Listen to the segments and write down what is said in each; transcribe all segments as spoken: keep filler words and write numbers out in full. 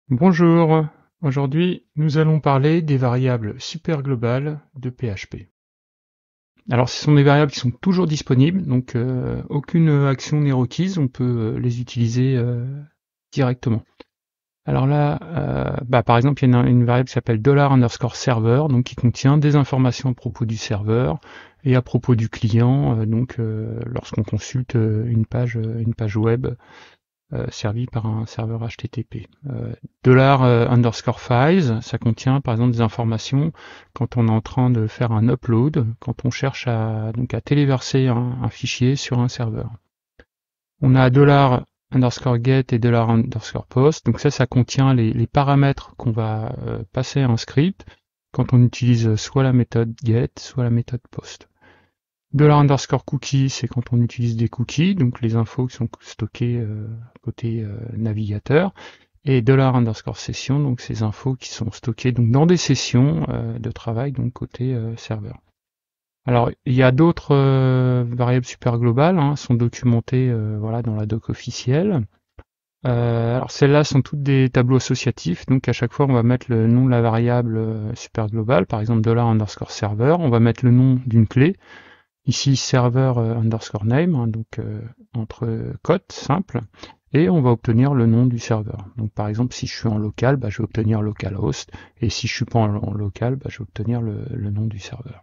Bonjour, aujourd'hui nous allons parler des variables superglobales de P H P. Alors ce sont des variables qui sont toujours disponibles, donc euh, aucune action n'est requise, on peut euh, les utiliser euh, directement. Alors là, euh, bah, par exemple, il y a une, une variable qui s'appelle dollar underscore server, donc qui contient des informations à propos du serveur et à propos du client, euh, donc euh, lorsqu'on consulte euh, une page, une page web euh, servi par un serveur H T T P. Euh, dollar euh, underscore files, ça contient par exemple des informations quand on est en train de faire un upload, quand on cherche à, donc à téléverser un, un fichier sur un serveur. On a dollar underscore get et dollar underscore post, donc ça, ça contient les, les paramètres qu'on va euh, passer à un script quand on utilise soit la méthode get, soit la méthode post. Dollar underscore cookie, c'est quand on utilise des cookies, donc les infos qui sont stockées euh, côté euh, navigateur. Et dollar underscore session, donc ces infos qui sont stockées donc dans des sessions euh, de travail, donc côté euh, serveur. Alors il y a d'autres euh, variables super globales, hein, sont documentées euh, voilà dans la doc officielle. Euh, alors celles-là sont toutes des tableaux associatifs, donc à chaque fois on va mettre le nom de la variable euh, super globale, par exemple dollar underscore server, on va mettre le nom d'une clé. Ici server euh, underscore name, hein, donc euh, entre cotes simple, et on va obtenir le nom du serveur. Donc par exemple, si je suis en local, bah, je vais obtenir localhost, et si je suis pas en, en local, bah, je vais obtenir le, le nom du serveur.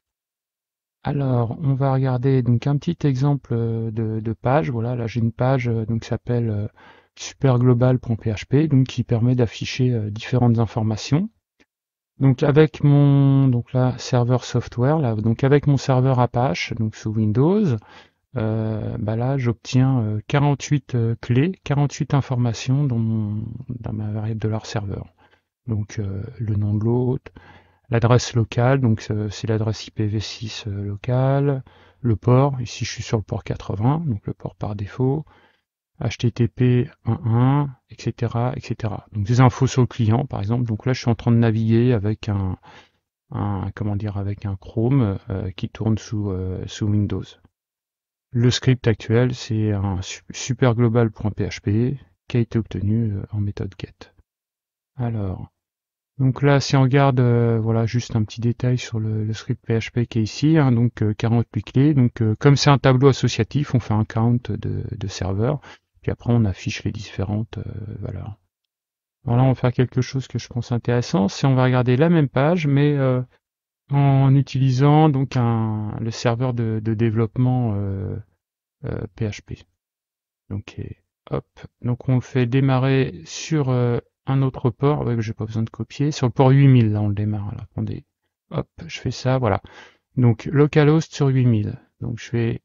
Alors, on va regarder donc un petit exemple de, de page. Voilà, là j'ai une page euh, donc qui s'appelle euh, superglobal.php, donc qui permet d'afficher euh, différentes informations. Donc avec mon donc là serveur software là donc avec mon serveur Apache donc sous Windows, euh, bah là j'obtiens euh, quarante-huit euh, clés, quarante-huit informations dans mon dans ma variable de leur serveur. Donc euh, le nom de l'hôte, l'adresse locale, donc euh, c'est l'adresse I P v six euh, locale, le port, ici je suis sur le port quatre-vingts, donc le port par défaut, H T T P un point un, et cetera, et cetera. Donc des infos sur le client par exemple. Donc là je suis en train de naviguer avec un un comment dire avec un Chrome euh, qui tourne sous euh, sous Windows. Le script actuel c'est un superglobal.php qui a été obtenu euh, en méthode get. Alors donc là si on regarde euh, voilà juste un petit détail sur le, le script P H P qui est ici, hein, donc euh, quarante-huit clés. Donc euh, comme c'est un tableau associatif, on fait un count de, de serveurs, puis après on affiche les différentes euh, valeurs. Voilà, on va faire quelque chose que je pense intéressant, c'est on va regarder la même page mais euh, en utilisant donc un, le serveur de, de développement euh, euh, P H P. Donc, et, hop, donc on le fait démarrer sur euh, un autre port. Ouais, j'ai pas besoin de copier. Sur le port huit mille, là on le démarre. Là. Attendez, hop, je fais ça, voilà. Donc localhost sur huit mille. Donc je fais,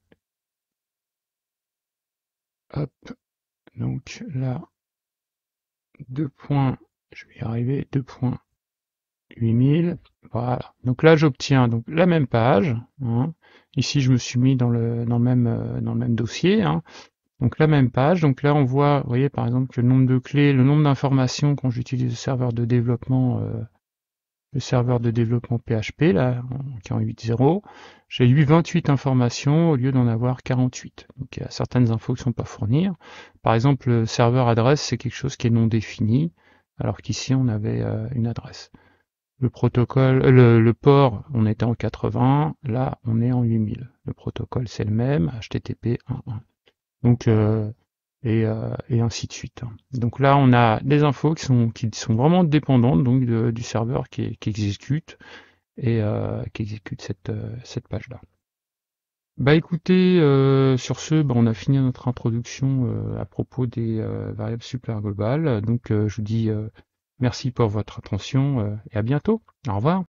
hop, donc là deux points, je vais y arriver, deux points huit mille. Voilà. Donc là j'obtiens donc la même page. Hein. Ici je me suis mis dans le dans le même euh, dans le même dossier. Hein. Donc la même page. Donc là on voit, vous voyez par exemple que le nombre de clés, le nombre d'informations quand j'utilise le serveur de développement, euh, le serveur de développement P H P là qui est en huit point zéro, j'ai eu vingt-huit informations au lieu d'en avoir quarante-huit. Donc il y a certaines infos qui ne sont pas fournies. Par exemple le serveur adresse c'est quelque chose qui est non défini, alors qu'ici on avait euh, une adresse. Le protocole, le, le port, on était en quatre-vingts, là on est en huit mille. Le protocole c'est le même, H T T P un point un. Donc euh, et, euh, et ainsi de suite. Donc là on a des infos qui sont qui sont vraiment dépendantes donc de, du serveur qui, qui exécute et euh, qui exécute cette euh, cette page là. Bah écoutez, euh, sur ce, bah, on a fini notre introduction euh, à propos des euh, variables super globales. Donc euh, je vous dis euh, merci pour votre attention euh, et à bientôt. Au revoir.